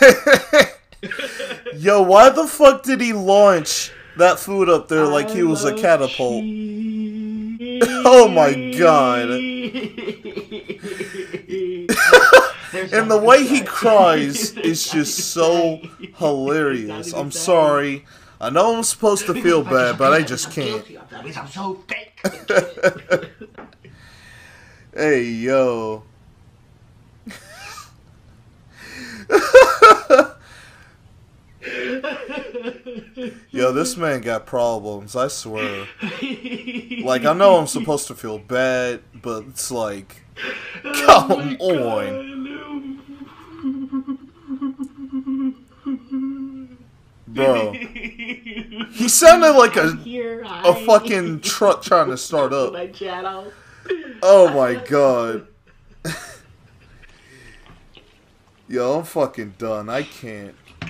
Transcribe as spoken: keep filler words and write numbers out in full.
Yo, why the fuck did he launch that food up there like he was a catapult? Oh my god. And the way he cries is just so hilarious. I'm sorry. I know I'm supposed to feel bad, but I just can't. Hey, yo. Yo, this man got problems, I swear. Like, I know I'm supposed to feel bad, but it's like, come on. Bro. He sounded like a, a fucking truck trying to start up. Oh my god. Yo, I'm fucking done. I can't.